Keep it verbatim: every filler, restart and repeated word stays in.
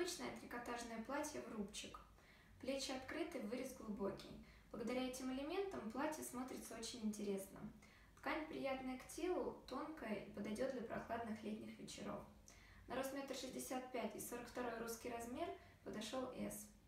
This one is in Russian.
Необычное трикотажное платье в рубчик. Плечи открыты, вырез глубокий. Благодаря этим элементам платье смотрится очень интересно. Ткань приятная к телу, тонкая и подойдет для прохладных летних вечеров. На рост метр шестьдесят пять и сорок второй русский размер подошел эс.